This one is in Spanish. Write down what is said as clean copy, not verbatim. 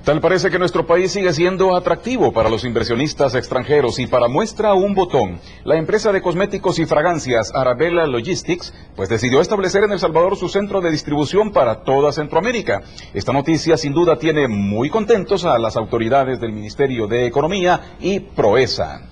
Tal parece que nuestro país sigue siendo atractivo para los inversionistas extranjeros y para muestra un botón, la empresa de cosméticos y fragancias Arabella Logistics, pues decidió establecer en El Salvador su centro de distribución para toda Centroamérica. Esta noticia sin duda tiene muy contentos a las autoridades del Ministerio de Economía y Proesa.